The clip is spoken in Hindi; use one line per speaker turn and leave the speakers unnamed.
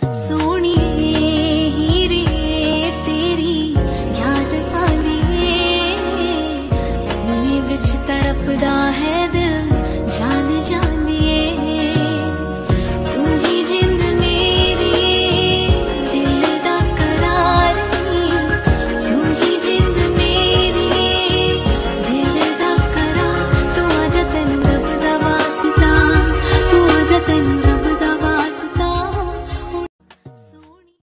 सोनिए हीरे तेरी याद आंदी सीने विच तड़पदा है दिल जान जान